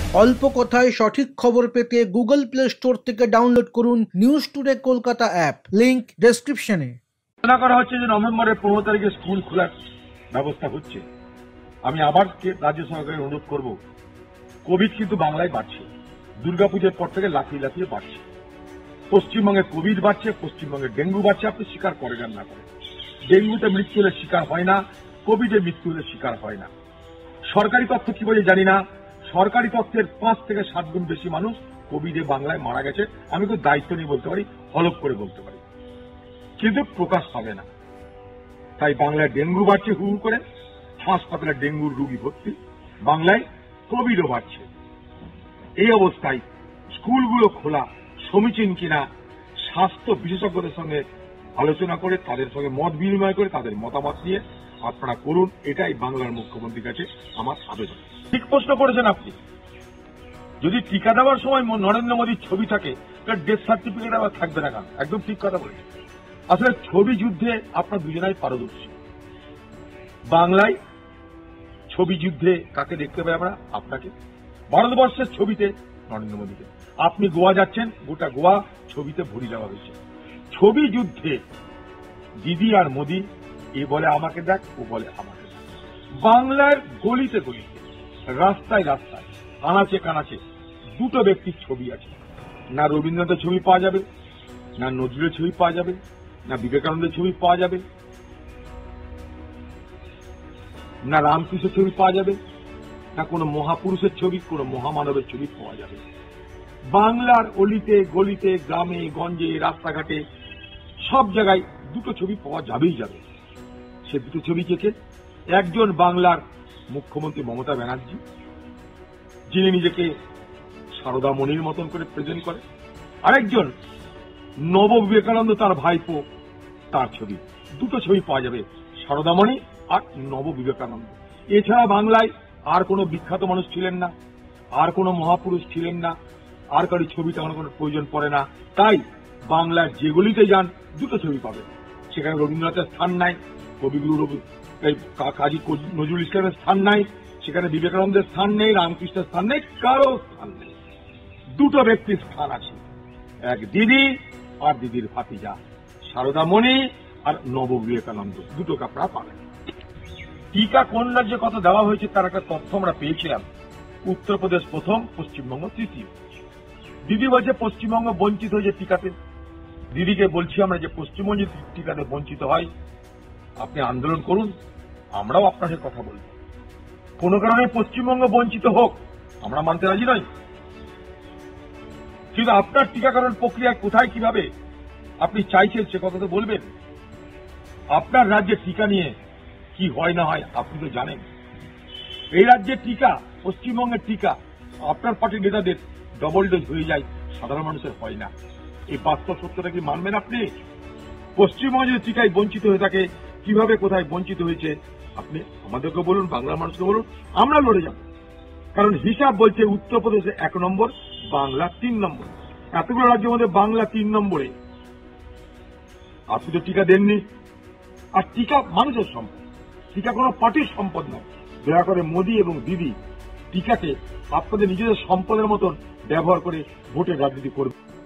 অল্প কথায় সঠিক খবর পেতে গুগল প্লে স্টোর থেকে ডাউনলোড করুন news today Kolkata app, link ডেসক্রিপশনে। ঘোষণা করা হচ্ছে যে নভেম্বরের 15 তারিখে স্কুল খোলার ব্যবস্থা হচ্ছে। আমি আবার রাজ্য সরকারের অনুরোধ করব, কোভিড কিন্তু বাংলায় বাড়ছে, দুর্গাপুজোর পর থেকে লাফিয়ে লাফিয়ে বাড়ছে। পশ্চিমবঙ্গে কোভিড বাড়ছে, পশ্চিমবঙ্গে ডেঙ্গু বাড়ছে। আপনি স্বীকার করেন আর না করেন, ডেঙ্গুতে মৃত্যু হলে শিকার হয় না, কোভিডে মৃত্যু হলে শিকার হয় না। সরকারি তথ্য কি বলে জানি না, সরকারি তথ্যের 5 থেকে 7 গুণ বেশি মানুষ কোভিডে বাংলায় মারা গেছে। আমি তো দায়িত্ব নিয়ে বলতে পারি, হলফ করে বলতে পারি, কিন্তু প্রকাশ পাবে না। তাই বাংলায় ডেঙ্গু বাড়ছে হু হু করে, হাসপাতালে ডেঙ্গুর রোগী ভর্তি, বাংলায় কোভিডও বাড়ছে। এই অবস্থায় স্কুলগুলো খোলা সমীচীন কিনা স্বাস্থ্য বিশেষজ্ঞদের সঙ্গে আলোচনা করে, তাদের সঙ্গে মত বিনিময় করে, তাদের মতামত নিয়ে আপনারা করুন। এটাই বাংলার মুখ্যমন্ত্রীর কাছে আমার আবেদন। ঠিক প্রশ্ন করেছেন আপনি, যদি টিকা দেওয়ার সময় নরেন্দ্র মোদীর ছবি থাকে তার ডেথ সার্টিফিকেট আবার থাকবে না কেন? একদম ঠিক কথা বলেছেন। আসলে ছবি যুদ্ধে আপনার দুজনাই পারদর্শী। বাংলায় ছবি যুদ্ধে কাকে দেখতে পাই আমরা? আপনাকে। ভারতবর্ষের ছবিতে নরেন্দ্র মোদীকে। আপনি গোয়া যাচ্ছেন, গোটা গোয়া ছবিতে ভরে দেওয়া হয়েছে। ছবি যুদ্ধে দিদি আর মোদী, এ বলে আমাকে দেখ, ও বলে আমাকে দেখ। বাংলার গলিতে গলিতে, রাস্তায় রাস্তায়, আনাচে কানাচে দুটো ব্যক্তির ছবি আছে। না রবীন্দ্রনাথের ছবি পাওয়া যাবে, না নজরুলের ছবি পাওয়া যাবে, না বিবেকানন্দের ছবি পাওয়া যাবে, না রামকৃষ্ণের ছবি পাওয়া যাবে, না কোনো মহাপুরুষের ছবি, কোনো মহামানবের ছবি পাওয়া যাবে। বাংলার অলিতে গলিতে, গ্রামে গঞ্জে, রাস্তাঘাটে, সব জায়গায় দুটো ছবি পাওয়া যাবেই যাবে। সে দুটো ছবি কে? একজন বাংলার মুখ্যমন্ত্রী মমতা ব্যানার্জি, যিনি নিজেকে সারদা মণির মতন করে প্রেজেন্ট করে, আরেকজন নব বিবেকানন্দ, তার ভাইপো, তার ছবি। দুটো ছবি পাওয়া যাবে, সারদামণি আর নব বিবেকানন্দ। এছাড়া বাংলায় আর কোনো বিখ্যাত মানুষ ছিলেন না, আর কোনো মহাপুরুষ ছিলেন না, আর কারো ছবি তেমন কোনো প্রয়োজন পড়ে না। তাই বাংলার যেগুলিতে যান দুটো ছবি পাবে। সেখানে রবীন্দ্রনাথের স্থান নাই, কবিগুরু কাজী নজরুল ইসলামের স্থান নাই, সেখানে বিবেকানন্দের স্থান নেই, রামকৃষ্ণের স্থান নেই, কারো স্থান নেই। দুটো ব্যক্তির স্থান আছে, এক দিদি আর দিদির ভাতিজা সারদামণি আর নব বিবেকানন্দ। দুটোকে আপনারা পাবেন। টিকা কোন রাজ্যে কত দেওয়া হয়েছে তার একটা তথ্য আমরা পেয়েছিলাম। উত্তরপ্রদেশ প্রথম, পশ্চিমবঙ্গ তৃতীয়। দিদি বলছে পশ্চিমবঙ্গ বঞ্চিত হয়েছে টিকাতে। দিদিকে বলছি আমরা যে পশ্চিমবঙ্গে টিকাতে বঞ্চিত হয়, আপনি আন্দোলন করুন, আমরাও আপনার সাথে কথা বলব। কোন কারণে পশ্চিমবঙ্গ বঞ্চিত হোক আমরা মানতে রাজি নই, কিন্তু আপনার টিকাকরণ প্রক্রিয়া কোথায় কিভাবে আপনি চাইছেন সে কথা তো বলবেন। আপনার রাজ্যে টিকা নিয়ে কি হয় না হয় আপনি তো জানেন। এই রাজ্যের টিকা, পশ্চিমবঙ্গের টিকা আপনার পার্টির নেতাদের ডবল ডোজ হয়ে যায়, সাধারণ মানুষের হয় না। এই বাস্তব সত্যটা কি মানবেন আপনি? পশ্চিমবঙ্গে যদি টিকায় বঞ্চিত হয়ে থাকে, কিভাবে কোথায় বঞ্চিত হয়েছে আপনি আমাদেরকে বলুন, বাংলার মানুষকে বলুন, আমরা লড়ে যাব। কারণ হিসাব বলছে উত্তরপ্রদেশে 1 নম্বর, বাংলা 3 নম্বর। এতগুলো রাজ্যের মধ্যে বাংলা 3 নম্বরে। আপনি তো টিকা দেননি। আর টিকা মানুষের সম্পদ, টিকা কোনো পার্টির সম্পদ নয়। দয়া করে মোদী এবং দিদি টিকাকে আপনাদের নিজেদের সম্পদের মতন ব্যবহার করে ভোটের রাজনীতি করবে।